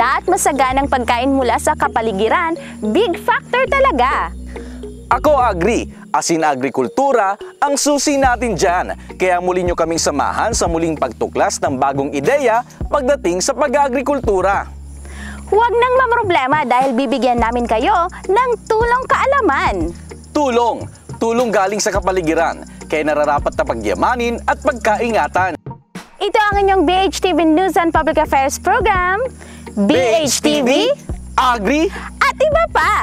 maganda at masaganang pagkain mula sa kapaligiran, big factor talaga. Ako agree, asin agrikultura ang susi natin dyan. Kaya muli nyo kaming samahan sa muling pagtuklas ng bagong ideya pagdating sa pag-agrikultura. Huwag nang mamroblema dahil bibigyan namin kayo ng tulong kaalaman. Tulong galing sa kapaligiran, kaya nararapat na pagyamanin at pagkaingatan. Ito ang inyong BHTV News and Public Affairs Program, BHTV, Agri, at iba pa!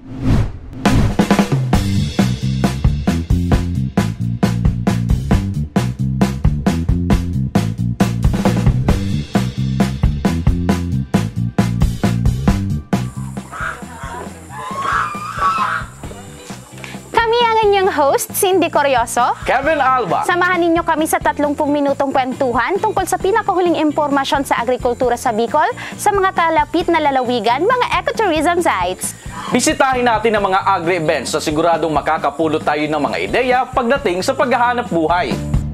Host, Cindy Corioso, Kevin Alba. Samahan ninyo kami sa 30 minutong kwentuhan tungkol sa pinakahuling impormasyon sa agrikultura sa Bicol, sa mga kalapit na lalawigan, mga ecotourism sites. Bisitahin natin ang mga agri-events sa siguradong makakapulot tayo ng mga ideya pagdating sa paghahanap buhay.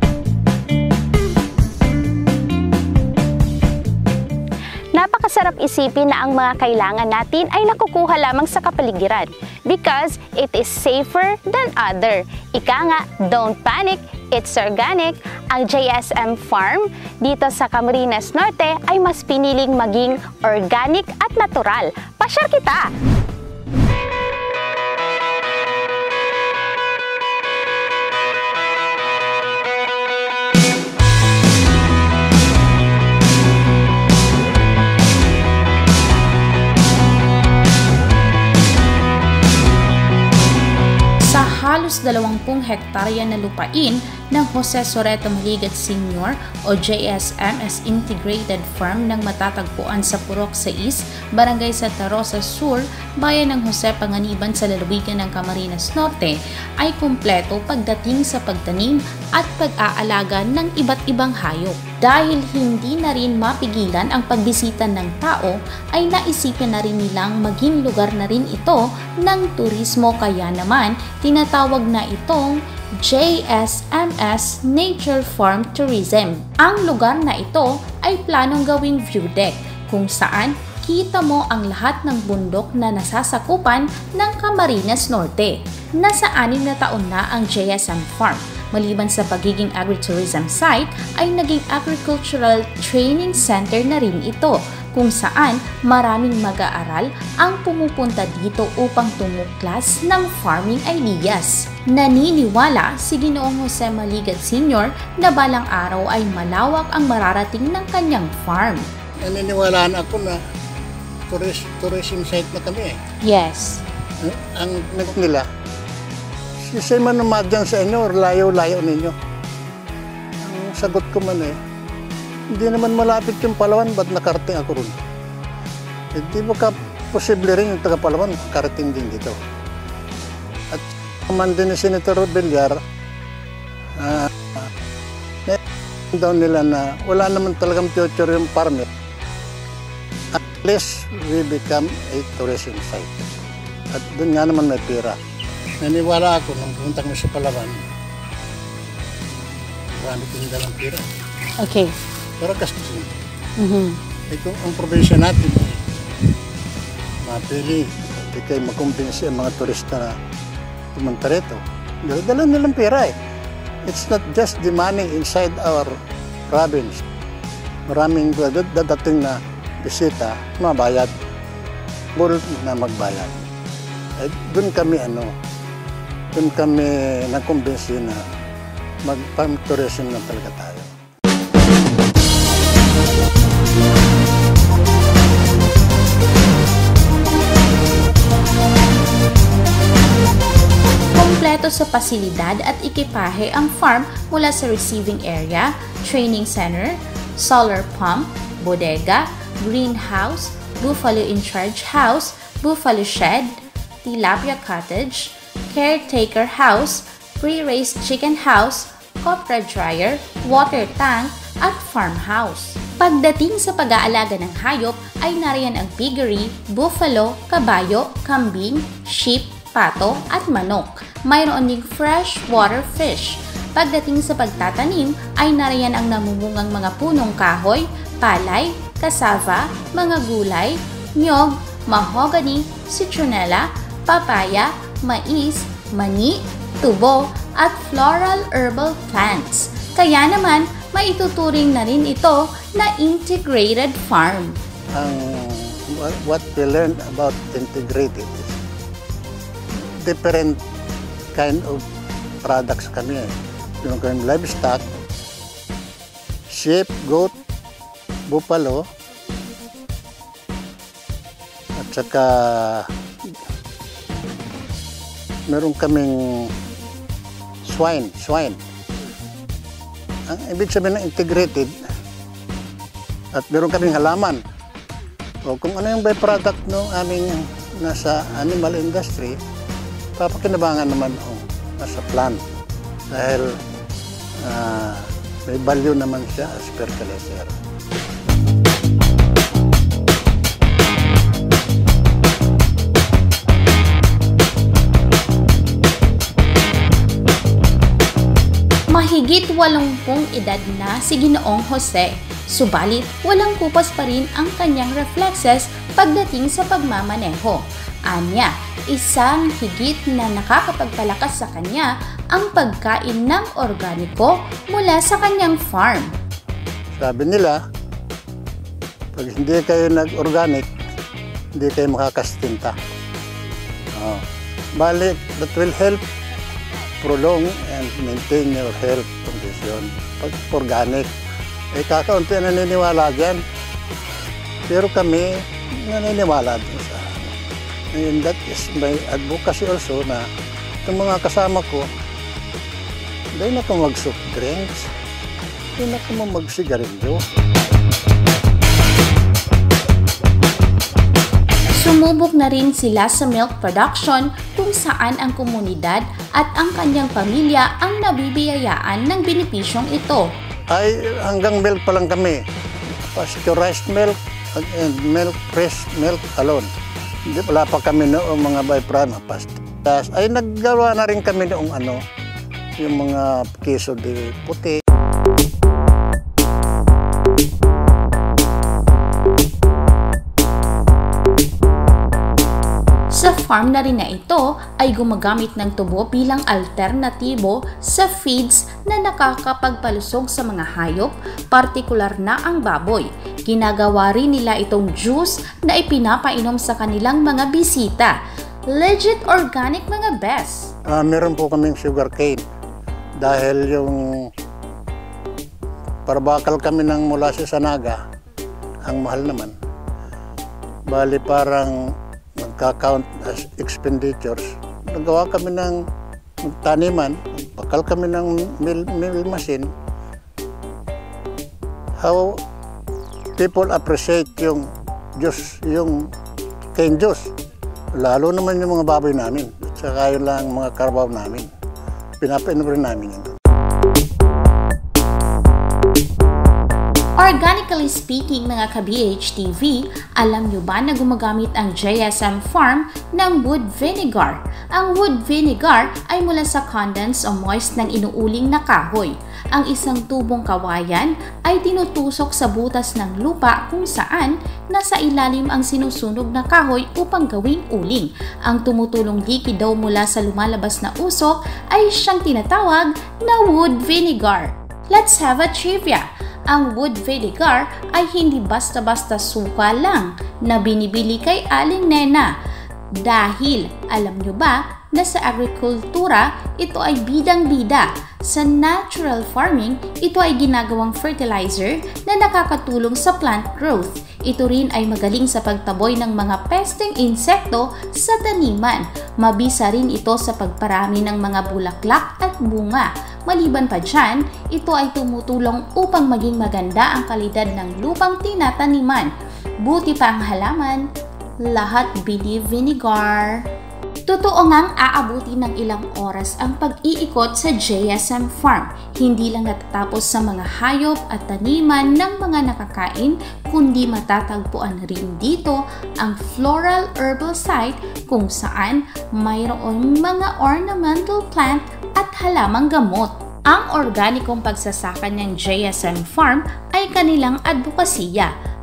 Napakasarap isipin na ang mga kailangan natin ay nakukuha lamang sa kapaligiran because it is safer than other. Ika nga, don't panic, it's organic. Ang JSM Farm dito sa Camarines Norte ay mas piniling maging organic at natural. Pasyar kita! Halos 20 hektarya na lupain ng Jose Soreto Maligat Sr. o JSMS Integrated Farm ng matatagpuan sa Purok 6, Barangay Santa Rosa Sur, bayan ng Jose Panganiban sa lalawigan ng Camarines Norte ay kumpleto pagdating sa pagtanim at pag-aalaga ng iba't ibang hayop. Dahil hindi na rin mapigilan ang pagbisita ng tao, ay naisipin na rin nilang maging lugar na rin ito ng turismo, kaya naman tinatawag na itong JSMS Nature Farm Tourism. Ang lugar na ito ay planong gawing view deck kung saan kita mo ang lahat ng bundok na nasasakupan ng Camarines Norte. Nasa 6 na taon na ang JSM Farm. Maliban sa pagiging agritourism site, ay naging agricultural training center na rin ito, kung saan maraming mag-aaral ang pumupunta dito upang tumuklas ng farming ideas. Naniniwala si Ginoong Jose Maligat Sr. na balang araw ay malawak ang mararating ng kanyang farm. Naniniwalaan ako na tourism site na kami. Yes. Ang nila, kasi man naman sa inyo or layo-layo ninyo. Ang sagot ko man hindi naman malapit yung Palawan, ba't nakarating ako ron? Hindi ba posible rin yung taga Palawan, nakarating din dito. At naman din ni Senator Villar, daw nila na wala naman talagang future yung farmer. At least we become a tourism site. At doon nga naman may pera. Naniwala ako nung pumunta kami sa Palawan, marami kong dalang pera. Okay. Pero gastos yun. Kung ang probinsya natin, mapili, hindi kayo makumbinsi ang mga turista na pumunta rito. Dala nilang pera It's not just the money inside our province. Maraming dadating na bisita, mabayad. Bulot na magbayad. Doon kami doon kami nakumbinsi na mag-farm tourism na talaga tayo. Kompleto sa pasilidad at ekipahe ang farm mula sa receiving area, training center, solar pump, bodega, greenhouse, buffalo in charge house, buffalo shed, tilapia cottage, caretaker house, pre-raised chicken house, copra dryer, water tank, at farmhouse. Pagdating sa pag-aalaga ng hayop ay nariyan ang piggery, buffalo, kabayo, kambing, sheep, pato at manok. Mayroon ding freshwater fish. Pagdating sa pagtatanim ay nariyan ang namumungang mga punong kahoy, palay, cassava, mga gulay, nyog, mahogany, citronella, papaya, mais, mani, tubo, at floral herbal plants. Kaya naman, maituturing na rin ito na integrated farm. What we learned about integrated is different kind of products kami. Yung kami livestock, sheep, goat, buffalo, at saka meron kaming swine. Ang ibig sabihin ng integrated, at meron kaming halaman. O kung ano yung byproduct ng aming nasa animal industry, papakinabangan naman o nasa plant. Dahil may value naman siya as fertilizer. Mahigit 80 edad na si Ginoong Jose, subalit walang kupas pa rin ang kanyang reflexes pagdating sa pagmamaneho. Anya, isang higit na nakakapagpalakas sa kanya ang pagkain ng organiko mula sa kanyang farm. Sabi nila, pag hindi kayo nag-organic, hindi kayo makakastinta. Balik, that will help prolong and maintain your health condition. Pag organic, kakaunti naniniwala dyan. Pero kami, naniniwala din sa and that is my advocacy also na itong mga kasama ko, dahil na kung mag-soft drinks, dahil na kung mag-sigarilyo. Sumubok na rin sila sa milk production kung saan ang komunidad at ang kanyang pamilya ang nabibiyayaan ng benepisyong ito. Ay, hanggang milk pa lang kami. Pasteurized milk and milk, fresh milk alone. Hindi, wala pa kami noong mga byproduct. Ay, naggawa na rin kami noong yung mga queso de puti. Sa farm na rin na ito ay gumagamit ng tubo bilang alternatibo sa feeds na nakakapagpalusog sa mga hayop, partikular na ang baboy. Ginagawa rin nila itong juice na ipinapainom sa kanilang mga bisita. Legit organic mga best! Meron po kaming sugarcane dahil yung parbakal kami ng mula sa Naga, ang mahal naman. Bali parang nagka-count as expenditures. Nagawa kami ng taniman, bakal kami ng mill machine. How people appreciate yung juice, yung cane juice. Lalo naman yung mga baboy namin, at saka yun lang mga carabao namin. Pinapainom rin namin yun. Organically speaking mga ka-BHTV, alam nyo ba na gumagamit ang JSM Farm ng wood vinegar? Ang wood vinegar ay mula sa condensed o moist ng inuuling na kahoy. Ang isang tubong kawayan ay tinutusok sa butas ng lupa kung saan nasa ilalim ang sinusunog na kahoy upang gawing uling. Ang tumutulong liquid daw mula sa lumalabas na usok ay siyang tinatawag na wood vinegar. Let's have a trivia! Ang wood vinegar ay hindi basta-basta suka lang na binibili kay Aling Nena. Dahil, alam nyo ba na sa agrikultura, ito ay bidang-bida. Sa natural farming, ito ay ginagawang fertilizer na nakakatulong sa plant growth. Ito rin ay magaling sa pagtaboy ng mga pesteng insekto sa taniman. Mabisa rin ito sa pagparami ng mga bulaklak at bunga. Maliban pa dyan, ito ay tumutulong upang maging maganda ang kalidad ng lupang tinataniman. Buti pa ang halaman, lahat bili vinegar. Totoo ngang aabuti ng ilang oras ang pag-iikot sa JSM Farm. Hindi lang natatapos sa mga hayop at taniman ng mga nakakain, kundi matatagpuan rin dito ang floral herbal site kung saan mayroong mga ornamental plant at halamang gamot. Ang organikong pagsasaka ng JSM Farm ay kanilang advokasya.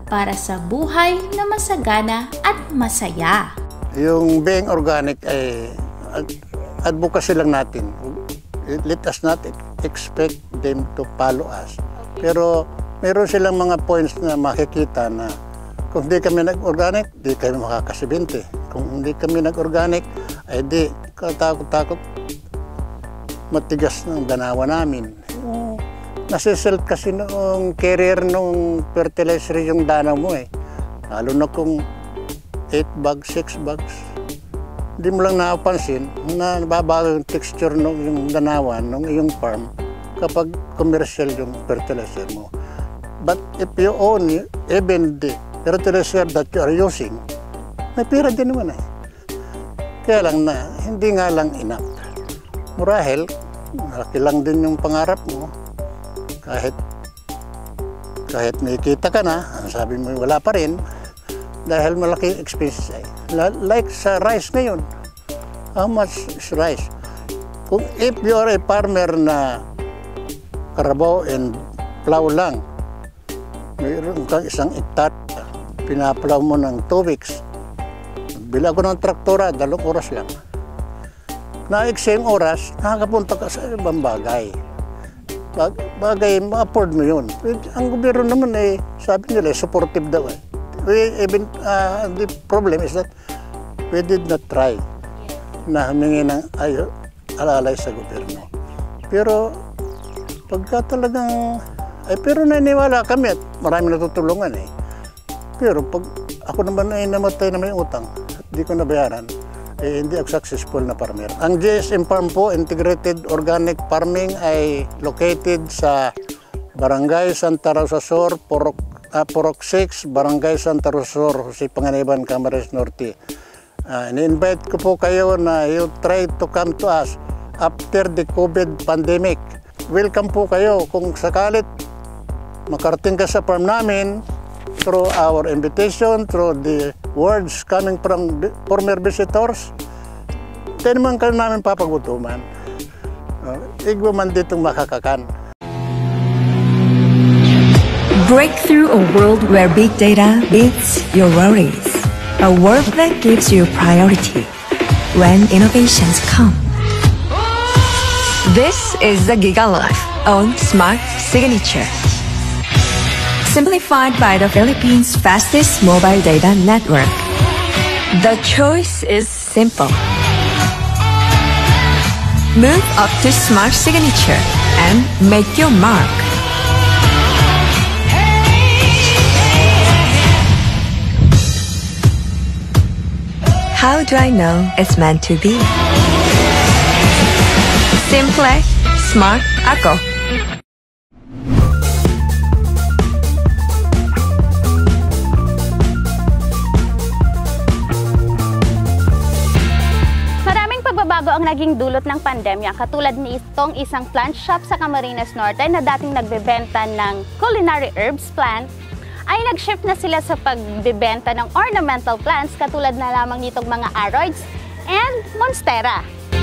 para sa buhay na masagana at masaya. Yung being organic ay advocacy lang natin. Let us not expect them to follow us. Pero meron silang mga points na makikita na kung hindi kami nag-organic, di kami makakasibinte. Kung hindi kami nag-organic, ay di katakot-takot matigas ng ganawa namin. Nasiselt kasi noong carrier nung fertilizer yung danaw mo eh. Lalo na kung 8 bags, 6 bags. Hindi mo lang napansin na nababago yung texture ng yung danawan ng iyong farm kapag commercial yung fertilizer mo. But if you own even the fertilizer that you are using, may pera din naman eh. Kaya lang na hindi nga lang enough. Marahil, malaki lang din yung pangarap mo. Kahit may kita ka na, sabi mo wala pa rin, dahil malaki expenses ay. Like sa rice ngayon, how much is rice? Kung if you are a farmer na karabaw and plow lang, mayroon kang 1 hektar, pinaplow mo ng 2 weeks, bila ko ng traktora, 2 oras lang. Na-exam oras, nakakapunta ka sa ibang bagay. Bagay, ma-afford mo yun. Ang gobyerno naman eh, sabi nila, supportive daw eh. The problem is that we did not try na humingi ng alalay sa gobyerno. Pero pagka talagang, pero naniniwala kami at marami natutulungan eh. Pero pag ako naman ay namatay na may utang at di ko nabayaran, hindi ako successful na farmer. Ang GSM Farm po, Integrated Organic Farming, ay located sa Barangay Santa Rosa Sur, Purok 6, Barangay Santa Rosa Sur, si Panganiban, Camarines Norte. Ini-invite ko po kayo na you try to come to us after the COVID pandemic. Welcome po kayo kung sakalit makarating ka sa farm namin through our invitation, through the words coming from former visitors. Tayo naman ka namin papagutuman. Igwa man ditong makakakan. Break through a world where big data beats your worries. A world that gives you priority when innovations come. This is the GigaLife on Smart Signature. Simplified by the Philippines' fastest mobile data network. The choice is simple. Move up to Smart Signature and make your mark. How do I know it's meant to be? Simple, smart ako. Maraming pagbabago ang naging dulot ng pandemya, katulad ni itong isang plant shop sa Camarines Norte na dating nagbebenta ng culinary herbs plant, ay nag-shift na sila sa pagbebenta ng ornamental plants katulad na lamang nitong mga aroids and monstera.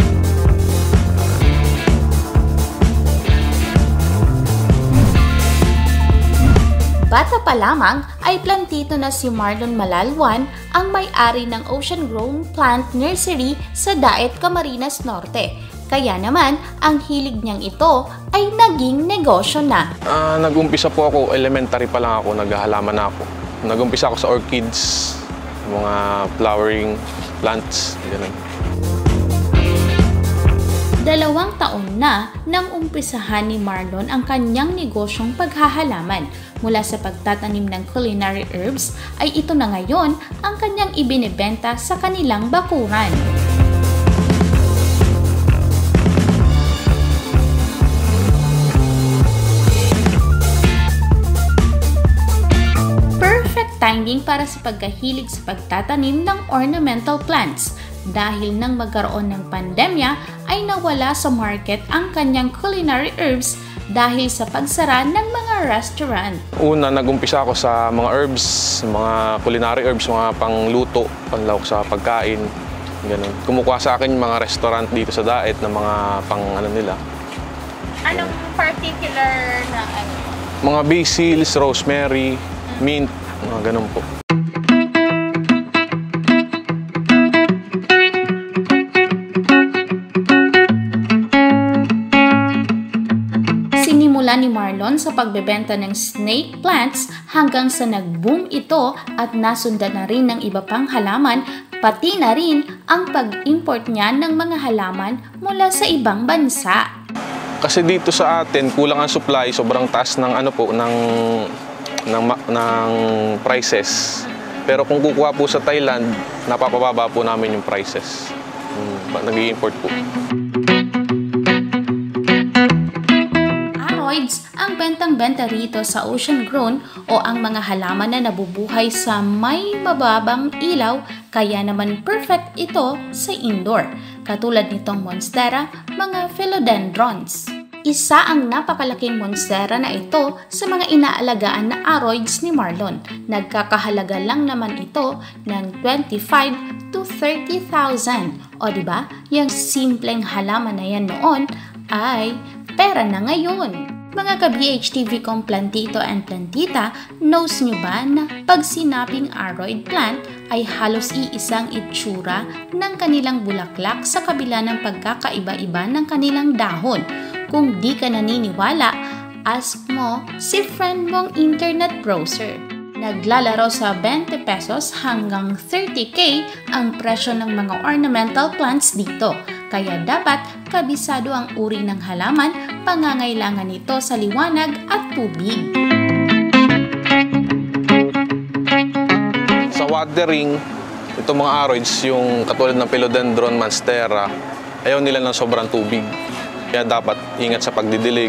Bata pa lamang ay plantito na si Marlon Malalwan ang may-ari ng Ocean Grown Plant Nursery sa Daet, Camarines Norte. Kaya naman, ang hilig niyang ito ay naging negosyo na. Nag-umpisa po ako, elementary pa lang ako, naghahalaman na ako. Nag-umpisa ako sa orchids, mga flowering plants, ganun. 2 taon na nang umpisahan ni Marlon ang kanyang negosyong paghahalaman. Mula sa pagtatanim ng culinary herbs ay ito na ngayon ang kanyang ibinebenta sa kanilang bakuran. Perfect timing para sa pagkahilig sa pagtatanim ng ornamental plants. Dahil nang magkaroon ng pandemya ay nawala sa market ang kanyang culinary herbs dahil sa pagsara ng mga restaurant. Una, nag-umpisa ako sa mga herbs, mga culinary herbs, mga pangluto, panlawak sa pagkain, ganun. Kumukuha sa akin yung mga restaurant dito sa Daet na mga pang-ano nila. Anong particular na ano? Mga basils, rosemary, mint, Mga ganun po. Sinimula ni Marlon sa pagbebenta ng snake plants hanggang sa nag-boom ito at nasundan na rin ng iba pang halaman, pati na rin ang pag-import niya ng mga halaman mula sa ibang bansa. Kasi dito sa atin, kulang ang supply, sobrang taas ng ng prices. Pero kung kukuha po sa Thailand, napapababa po namin yung prices. Nag-i-import po. Aroids ang bentang-benta rito sa ocean-grown o ang mga halaman na nabubuhay sa may mababang ilaw, kaya naman perfect ito sa indoor. Katulad nitong monstera, mga philodendrons. Isa ang napakalaking monstera na ito sa mga inaalagaan na aroids ni Marlon. Nagkakahalaga lang naman ito ng 25 to 30,000. O diba, yung simpleng halaman na yan noon ay pera na ngayon. Mga ka-BHTV kong plantito and plantita, knows nyo ba na pag sinabing aroid plant ay halos iisang itsura ng kanilang bulaklak sa kabila ng pagkakaiba-iba ng kanilang dahon? Kung di ka naniniwala, ask mo si friend mong internet browser. Naglalaro sa 20 pesos hanggang 30k ang presyo ng mga ornamental plants dito. Kaya dapat kabisado ang uri ng halaman, pangangailangan nito sa liwanag at tubig. Sa watering, itong mga aroids, yung katulad ng philodendron, monstera, ayaw nila ng sobrang tubig. Kaya dapat ingat sa pagdidilig.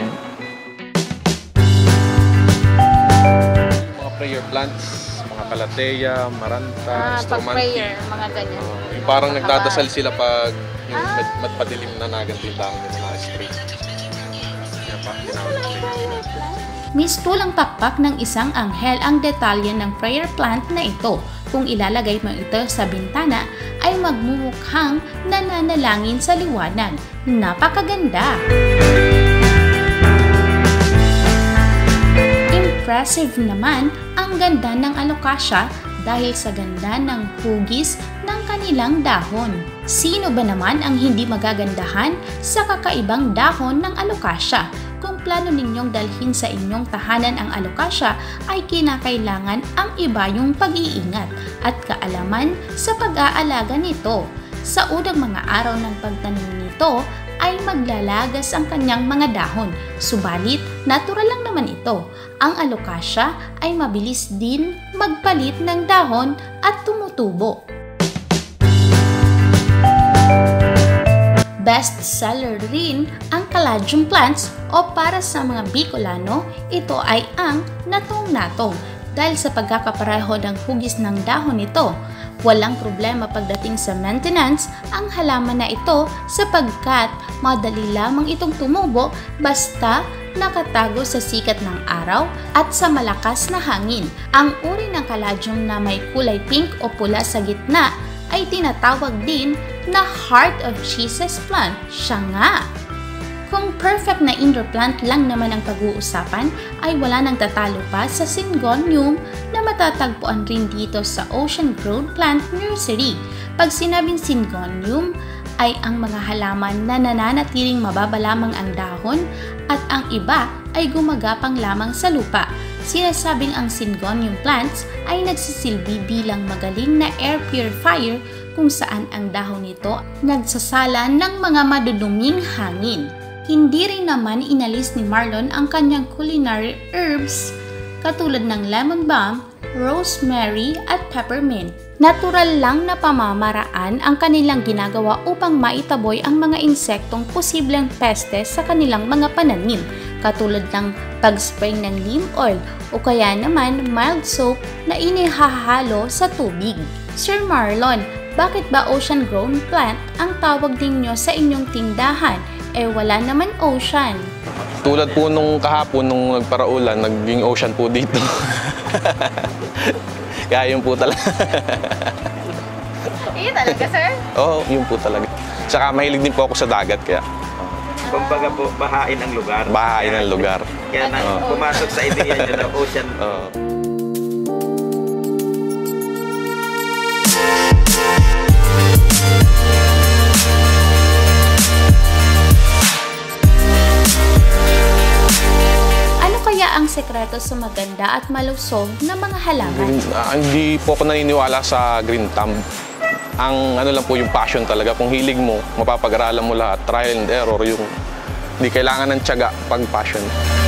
Mga prayer plants, mga kalateya, maranta, Pag-prayer, mga ganyan. Yung parang nagdadasal sila pag yung padilim na naganto yung dahon nila na straight. Kaya pa, tinawag na prayer plant. Mistulang pakpak ng isang anghel ang detalye ng prayer plant na ito. Kung ilalagay mo ito sa bintana, ay magmumukhang nananalangin sa liwanag. Napakaganda! Impressive naman ang ganda ng alocasia dahil sa ganda ng hugis ng kanilang dahon. Sino ba naman ang hindi magagandahan sa kakaibang dahon ng alocasia? Kung plano ninyong dalhin sa inyong tahanan ang alocasia, ay kinakailangan ang ibayong pag-iingat at kaalaman sa pag-aalaga nito. Sa unang mga araw ng pagtanim nito, ay maglalagas ang kanyang mga dahon. Subalit, natural lang naman ito. Ang alocasia ay mabilis din magpalit ng dahon at tumutubo. Best seller rin ang caladium plants o para sa mga Bicolano, ito ay ang natong-natong dahil sa pagkakapareho ng hugis ng dahon nito. Walang problema pagdating sa maintenance ang halaman na ito sapagkat madali lamang itong tumubo basta nakatago sa sikat ng araw at sa malakas na hangin. Ang uri ng caladium na may kulay pink o pula sa gitna ay tinatawag din na Heart of Jesus plant. Siya nga! Kung perfect na indoor plant lang naman ang pag-uusapan, ay wala nang tatalo pa sa Syngonium na matatagpuan rin dito sa Ocean Grown Plant Nursery. Pag sinabing Syngonium, ay ang mga halaman na nananatiling mababa lamang ang dahon at ang iba ay gumagapang lamang sa lupa. Sinasabing ang Syngonium plants ay nagsisilbi bilang magaling na air purifier kung saan ang dahon nito nagsasala ng mga maduduming hangin. Hindi rin naman inalis ni Marlon ang kanyang culinary herbs katulad ng lemon balm, rosemary at peppermint. Natural lang na pamamaraan ang kanilang ginagawa upang maitaboy ang mga insektong posibleng peste sa kanilang mga pananim, katulad ng pag-spray ng neem oil o kaya naman mild soap na inihahalo sa tubig. Sir Marlon, bakit ba ocean-grown plant ang tawag ninyo sa inyong tindahan? Wala naman ocean. Tulad po nung kahapon, nung nagparaulan, naging ocean po dito. Kaya yun po talaga. Yun talaga, sir? Oo, yun po talaga. Tsaka mahilig din po ako sa dagat, kaya. Kumbaga po, bahain ang lugar. Bahain ang lugar. Kaya pumasok sa ideya nyo na ocean. sekreto sa maganda at malusog na mga halaman? Hindi po ako naniniwala sa green thumb. Ang ano lang po yung passion talaga. Kung hilig mo, mapapag-aralan mo lahat. Trial and error, yung hindi kailangan ng tiyaga pag passion.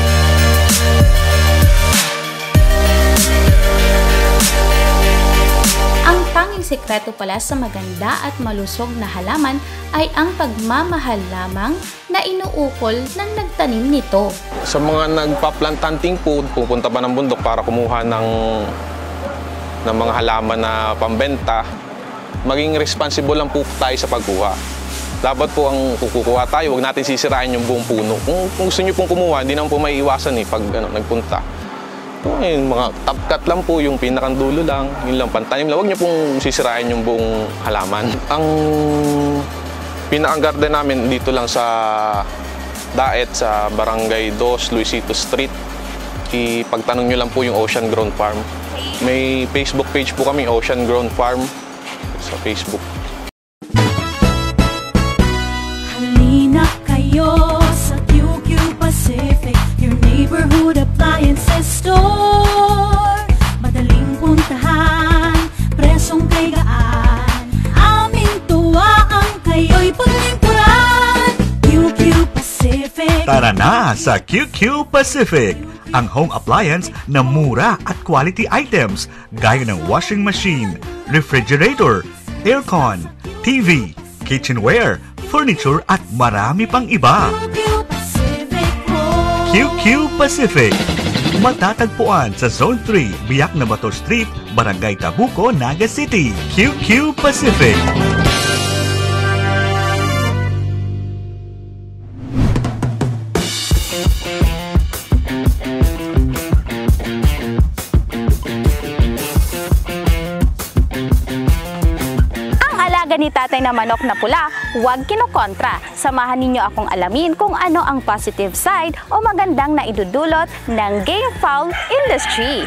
Ang tanging sekreto pala sa maganda at malusog na halaman ay ang pagmamahal lamang na inuukol ng nagtanim nito. Sa mga nagpa-plant hunting po, pupunta pa ng bundok para kumuha ng mga halaman na pambenta, maging responsible lang po tayo sa pagkuha. Dapat po ang kukuha tayo, huwag natin sisirain yung buong puno. Kung gusto nyo pong kumuha, hindi naman po may iwasan pag nagpunta. Yung mga top cut lang po, yung pinakandulo lang, yun lang, pantanim lang. Huwag nyo pong sisirain yung buong halaman. Ang pinaka-garden namin dito lang sa Daet, sa Barangay 2, Luisito Street. Ipagtanong nyo lang po yung Ocean Grown Farm. May Facebook page po kami, Ocean Grown Farm, sa Facebook. Halina kayo sa QQ Pacific, your neighborhood appliances store. Madaling puntahan, presong kay gaan, aming tuwaan, kayo'y paglingkuran. QQ Pacific. Tara na sa QQ Pacific, ang home appliance na mura at quality items gaya ng washing machine, refrigerator, aircon, TV, kitchenware, furniture at marami pang iba. QQ Pacific. Matatagpuan sa Zone 3, Biak na Bato Street, Barangay Tabuco, Naga City. QQ Pacific. Ni tatay na manok na pula, huwag kinokontra. Samahan ninyo akong alamin kung ano ang positive side o magandang naidudulot ng game fowl industry.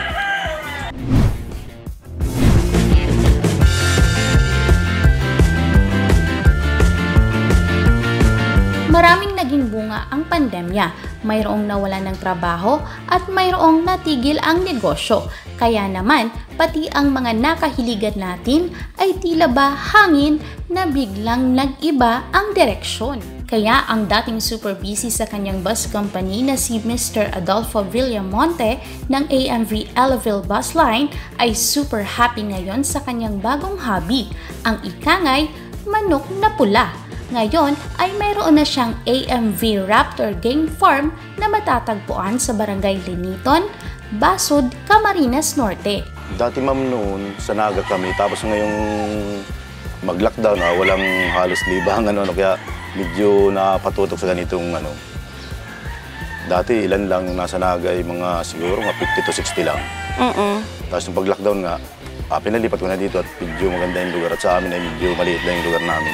Maraming naging bunga ang pandemya. Mayroong nawalan ng trabaho at mayroong natigil ang negosyo. Kaya naman, pati ang mga nakahiligan natin ay tila ba hangin na biglang nag-iba ang direksyon. Kaya ang dating super busy sa kanyang bus company na si Mr. Adolfo Villamonte ng AMV Ellaville Bus Line ay super happy ngayon sa kanyang bagong hobby, ang ikangay manok na pula. Ngayon ay mayroon na siyang AMV Raptor Game Farm na matatagpuan sa Barangay Liniton, Basud, Camarines Norte. Dati ma'am noon, sa Naga kami, tapos ngayong mag-lockdown, walang halos libangan, kaya medyo napatutok sa ganitong Dati ilan lang nasa Naga, mga siguro 50 to 60 lang. Tapos yung pag-lockdown nga, pinalipat ko na dito at medyo maganda yung lugar at sa amin ay medyo maliit lang yung lugar namin.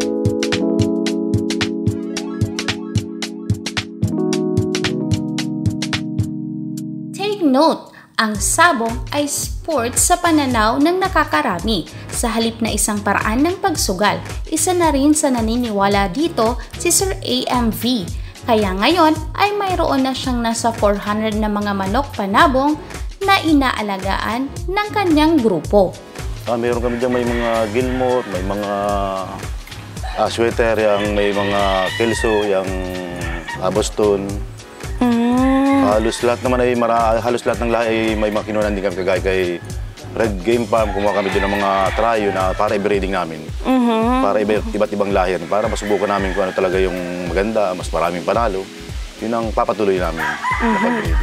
Note, ang sabong ay sport sa pananaw ng nakakarami. Sa halip na isang paraan ng pagsugal, isa na rin sa naniniwala dito si Sir AMV. Kaya ngayon ay mayroon na siyang nasa 400 na mga manok panabong na inaalagaan ng kanyang grupo. Meron kami dyan, may mga Gilmore, may mga sweater, may mga Kelso, yung Boston. Halos lahat naman ay halos lahat ng lahi ay may mga kinunan din kami kagaya kay Red Game Farm. Kumuha kami din ng mga tryo na para i-breeding namin. Para iba't ibang lahi. Para masubukan namin kung ano talaga yung maganda, mas maraming panalo. Yun ang papatuloy namin na pag-breeding.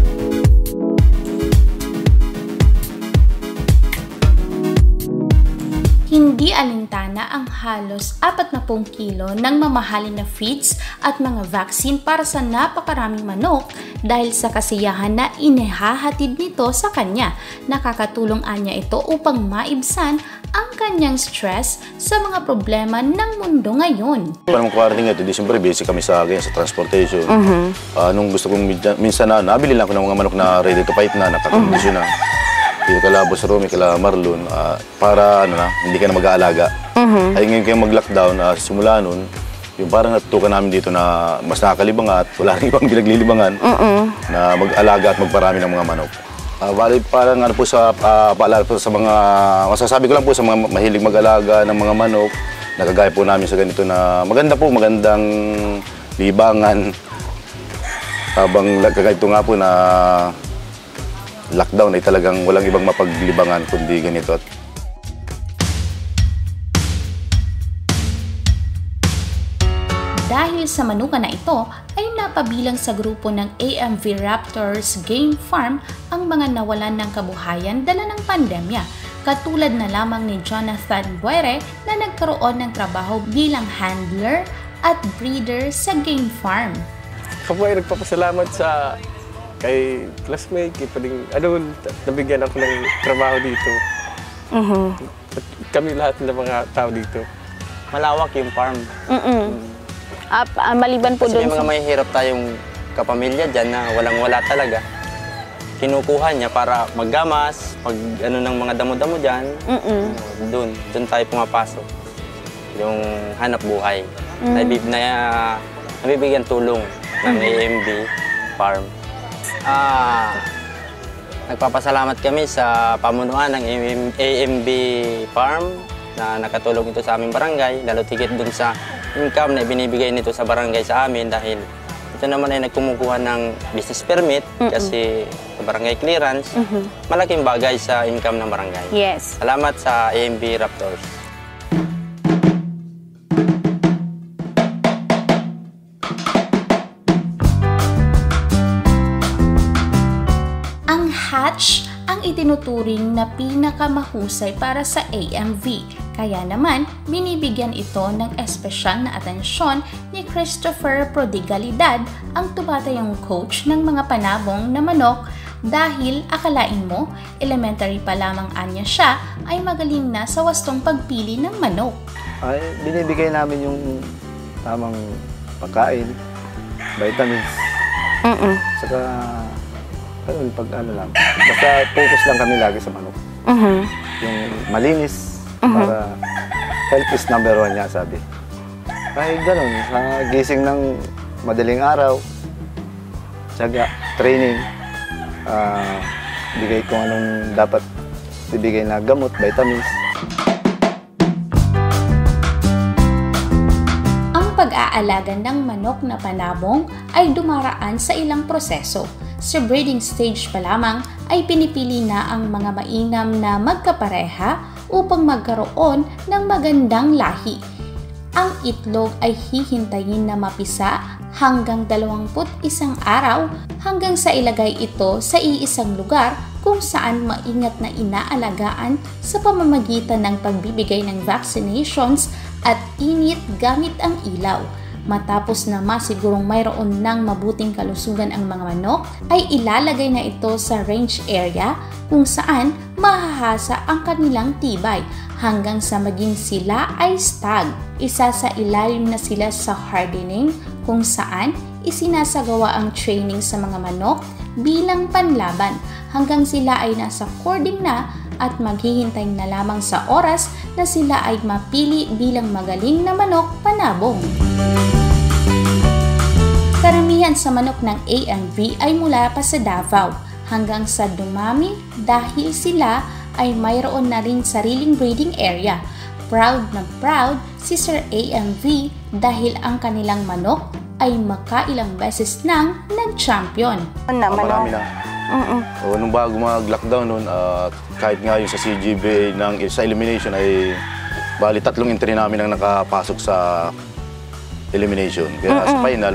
Hindi alintana ang halos 40 kilo ng mamahalin na feeds at mga vaccine para sa napakaraming manok dahil sa kasiyahan na inihahatid nito sa kanya. Nakakatulong anya ito upang maibsan ang kanyang stress sa mga problema ng mundo ngayon. Parang quarantine ito, December, busy kami sa transportation. Nung gusto kong minsan nabili lang ako ng mga manok na ready to fight na, nakakondisyon na. Kala Boss Romy, kala Marlon, para hindi ka na mag-aalaga. Ay ngayon kayo mag-lockdown, simula nun, Yung parang natutukan namin dito na mas nakakalibang at wala rin ibang pinaglilibangan na mag-alaga at magparami ng mga manok. Bali parang ano po sa paalala po sa mga, masasabi ko lang po sa mga mahilig mag-alaga ng mga manok, nagagaya po namin sa ganito na magandang libangan. Habang kagaya nga po na lockdown ay talagang walang ibang mapaglibangan kundi ganito. Dahil sa manukan na ito, ay napabilang sa grupo ng AMV Raptors Game Farm ang mga nawalan ng kabuhayan dala ng pandemya, katulad na lamang ni Jonathan Buere na nagkaroon ng trabaho bilang handler at breeder sa Game Farm. Ako po ay nagpapasalamat sa kay classmate, kay paling, nabigyan ako ng trabaho dito. At kami lahat ng mga tao dito. Malawak yung farm. Maliban po kasi doon may mga mahihirap tayong kapamilya dyan na walang-wala talaga. Kinukuha niya para maggamas, pag ano ng mga damo-damo dyan, doon tayo pumapasok. Yung hanap buhay. Nabibigyan tulong ng AMV Farm. Nagpapasalamat kami sa pamunuan ng AMV Farm na nakatulong ito sa aming barangay, lalo tigit dun sa income na binibigay nito sa barangay sa amin dahil ito naman ay nagkumukuha ng business permit kasi sa barangay clearance, malaking bagay sa income ng barangay. Yes. Salamat sa AMV Raptors. Ang hatch ang itinuturing na pinakamahusay para sa AMV. Kaya naman, binibigyan ito ng espesyal na atensyon ni Christopher Prodigalidad, ang tumatayong coach ng mga panabong na manok, dahil akalain mo, elementary pa lamang anya siya ay magaling na sa wastong pagpili ng manok. Ay, binibigay namin yung tamang pagkain, vitamins, saka pag ano lang, basta focus lang kami lagi sa manok. Yung malinis, para health is number 1 niya, sabi. Kahit ganun, sa gising ng madaling araw, tiyaga, training, bigay kung anong dapat bibigay na gamot, vitamins. Ang pag-aalaga ng manok na panabong ay dumaraan sa ilang proseso. Sa breeding stage pa lamang ay pinipili na ang mga mainam na magkapareha upang magkaroon ng magandang lahi. Ang itlog ay hihintayin na mapisa hanggang 21 araw hanggang sa ilagay ito sa iisang lugar kung saan maingat na inaalagaan sa pamamagitan ng pagbibigay ng vaccinations at init gamit ang ilaw. Matapos na masigurong mayroon ng mabuting kalusugan ang mga manok, ay ilalagay na ito sa range area kung saan mahahasa ang kanilang tibay hanggang sa maging sila ay stag. Isa sa ilalim na sila sa hardening kung saan isinasagawa ang training sa mga manok bilang panlaban hanggang sila ay nasa cording na at maghihintay na lamang sa oras na sila ay mapili bilang magaling na manok panabong. Karamihan sa manok ng AMV ay mula pa sa Davao hanggang sa dumami dahil sila ay mayroon na rin sariling breeding area. Proud na proud si Sir AMV dahil ang kanilang manok ay makailang beses nang nag-champion. Marami na. Nung bago mag-lockdown noon, kahit nga yung sa CGBA sa elimination ay bali 3 entry namin ang nakapasok sa elimination. Kaya sa final,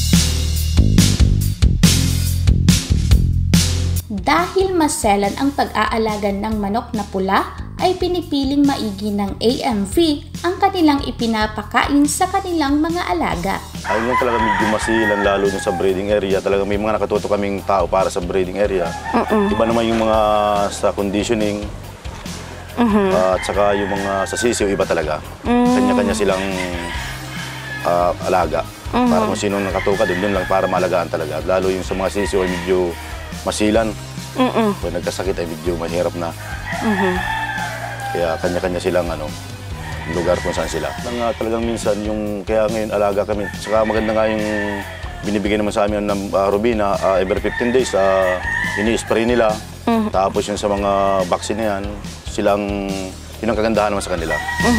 dahil maselan ang pag-aalaga ng manok na pula, ay pinipiling maigi ng AMV ang kanilang ipinapakain sa kanilang mga alaga. Ayun yung talaga medyo masilan, lalo sa breeding area. Talaga may mga nakatuto kaming tao para sa breeding area. Iba naman yung mga sa conditioning, at saka yung mga sa sisiw, iba talaga. Kanya-kanya silang alaga. Para kung sinong nakatuka, doon lang para maalagaan talaga. Lalo yung sa mga sisiw ay medyo masilan. Kung nagkasakit ay medyo mahirap na. Kaya kanya-kanya silang lugar kung saan sila. Talagang minsan, kaya ngayon alaga kami. Saka maganda nga yung binibigay naman sa amin ng Rubina, every 15 days, ini-spray nila. Tapos yung sa mga vaccine na yan, yun ang kagandahan naman sa kanila.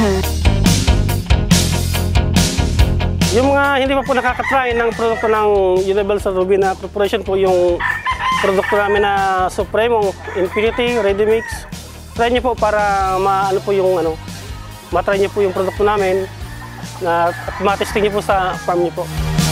Yung mga hindi pa po nakakatry ng produkto ng Universal Rubina Corporation po, yung produkto namin na Supremo Infinity Ready Mix. Try niyo po para matry niyo po yung produkto namin at matesting niyo po sa farm niyo po.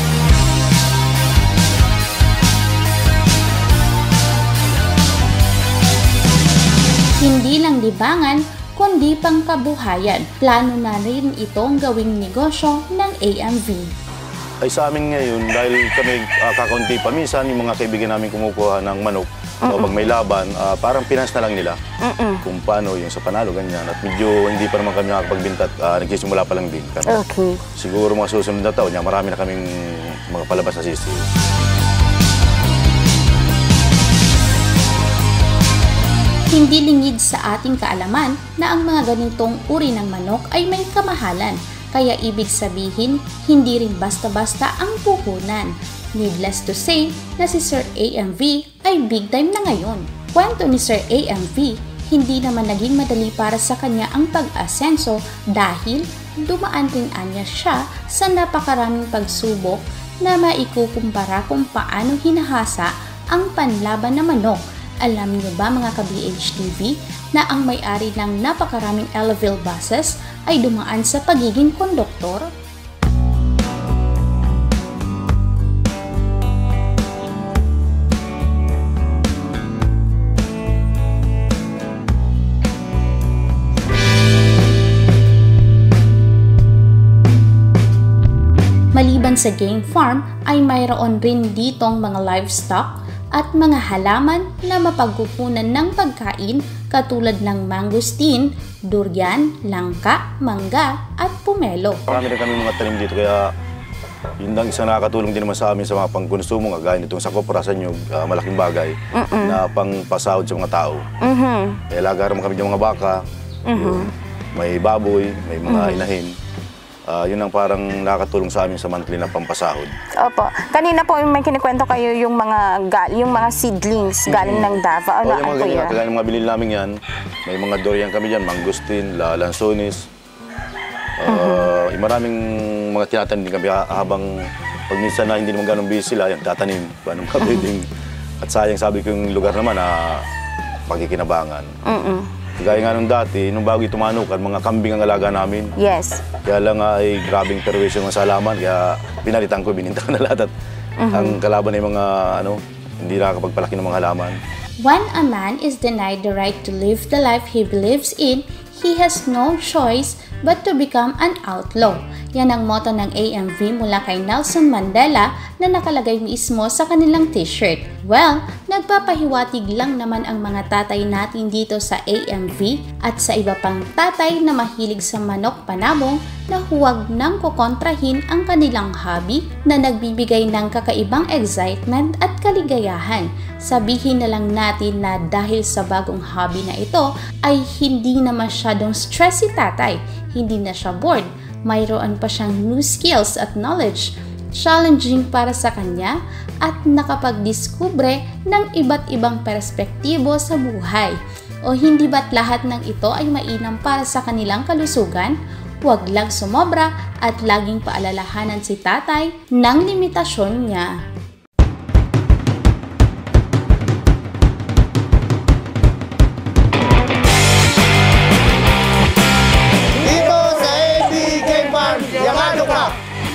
Hindi lang libangan, kundi pangkabuhayan. Plano na rin itong gawing negosyo ng AMV. Ay sa amin ngayon, dahil kami kakaunti pa minsan, yung mga kaibigan namin kumukuha ng manok, so pag may laban, parang finance na lang nila kung paano yung sa panalo, ganyan. At medyo hindi pa naman kami nakakapagbinta at nagsisimula pa lang din kami. Okay. Siguro mga susunod na taon, marami na kaming mga palabas na sisiyo. Hindi lingid sa ating kaalaman na ang mga ganitong uri ng manok ay may kamahalan, kaya ibig sabihin, hindi rin basta-basta ang puhunan. Needless to say na si Sir AMV ay big time na ngayon. Kwento ni Sir AMV, hindi naman naging madali para sa kanya ang pag-asenso dahil dumaan rin anya siya sa napakaraming pagsubok na maikukumpara kung paano hinahasa ang panlaban na manok. Alam niyo ba mga ka-BHTV na ang may-ari ng napakaraming Eleville buses ay dumaan sa pagiging konduktor? Maliban sa game farm ay mayroon rin ditong mga livestock at mga halaman na mapagkukunan ng pagkain katulad ng mangosteen, durian, langka, mangga at pomelo. Marami rin kami mga tanim dito kaya yun lang isang nakakatulong din naman sa amin sa mga pangkonsumo, gaya nitong sa kopra sa nyug, malaking bagay na pangpasahod sa mga tao. Kaya laga naman kami ng mga baka, may baboy, may mga inahin. Yun ang parang nakakatulong sa amin sa monthly na pampasahod. Opo. Kanina po may kinikwento kayo yung mga seedlings galing ng Davao. Ano yung mga ganyan, kagaya ng mga binili namin yan, may mga durian kami dyan, mangosteen, lansones. Maraming mga tinatanim din kami habang pag minsan na hindi naman ganun busy sila, yan, tatanim. Paano mga pwedeng, at sayang sabi ko yung lugar naman na pagkikinabangan. Gaya nga nung dati, nung bago tumanukan, mga kambing ang alaga namin. Yes. Kaya lang ay grabing perwisyo ng salaman, kaya pinalitan ko, bininta ko na lahat. At ang kalaban ay mga, hindi nakakapagpalaki ng mga halaman. When a man is denied the right to live the life he believes in, he has no choice but to become an outlaw. Yan ang motto ng AMV mula kay Nelson Mandela na nakalagay mismo sa kanilang t-shirt. Well, nagpapahiwatig lang naman ang mga tatay natin dito sa AMV at sa iba pang tatay na mahilig sa manok panabong na huwag nang kukontrahin ang kanilang hobby na nagbibigay ng kakaibang excitement at kaligayahan. Sabihin na lang natin na dahil sa bagong hobby na ito ay hindi na masyadong stress si tatay, hindi na siya bored, mayroon pa siyang new skills at knowledge, challenging para sa kanya at nakapagdiskubre ng iba't ibang perspektibo sa buhay. O hindi ba't lahat ng ito ay mainam para sa kanilang kalusugan? Huwag lang sumobra at laging paalalahanan si tatay ng limitasyon niya. Dito sa AMV Game Farm, Yamano ka!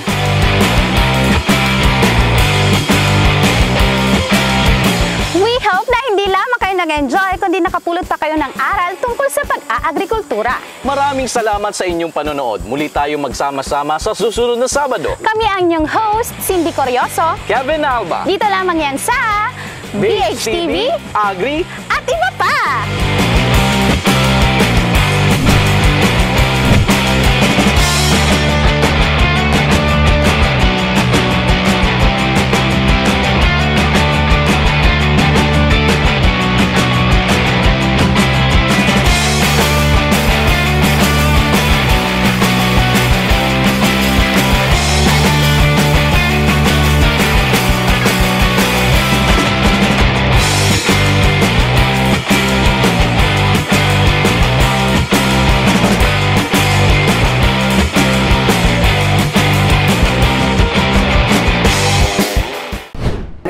We hope na hindi lamang kayo nag-enjoy kundi nakapulot pa kayo ng aral tungkol sa pag-aagrikultura. Maraming salamat sa inyong panonood. Muli tayo magsama-sama sa susunod na Sabado. Kami ang inyong host, Cindy Corioso, Kevin Alba. Dito lamang yan sa BHTV, Agri at iba pa!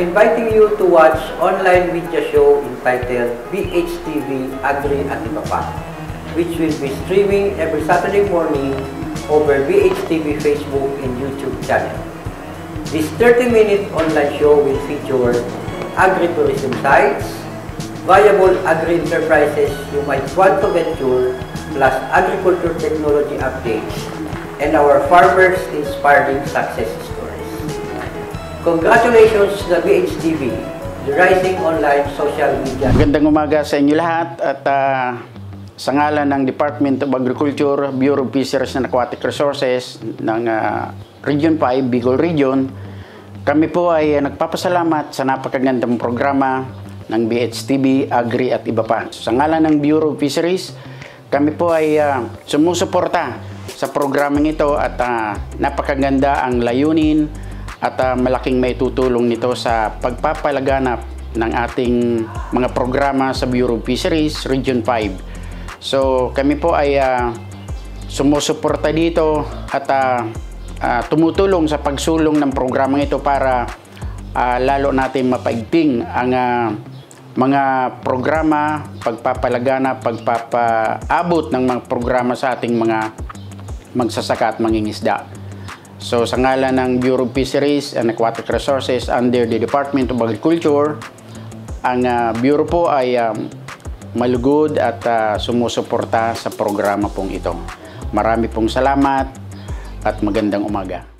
inviting you to watch online media show entitled BHTV Agri at Iba Pa, which will be streaming every Saturday morning over BHTV Facebook and YouTube channel. This 30-minute online show will feature agri-tourism sites, viable agri-enterprises you might want to venture, plus agriculture technology updates, and our farmers inspiring success stories. Congratulations to the BHTV, the rising online social media. Magandang umaga sa inyo lahat at sa ngalan ng Department of Agriculture, Bureau of Fisheries and Aquatic Resources ng Region 5, Bicol Region, kami po ay nagpapasalamat sa napakagandang programa ng BHTV, Agri at Iba Pa. Sa ngalan ng Bureau of Fisheries, kami po ay sumusuporta sa programang ito at napakaganda ang layunin at malaking may tutulong nito sa pagpapalaganap ng ating mga programa sa Bureau of Fisheries, Region 5. So kami po ay sumusuporta dito at tumutulong sa pagsulong ng programang ito para lalo natin mapaigting ang mga programa, pagpapalaganap, pagpapaabot ng mga programa sa ating mga magsasaka at mangingisda. So sa ngalan ng Bureau of Fisheries and Aquatic Resources under the Department of Agriculture, ang Bureau po ay malugod at sumusuporta sa programa pong ito. Marami pong salamat at magandang umaga.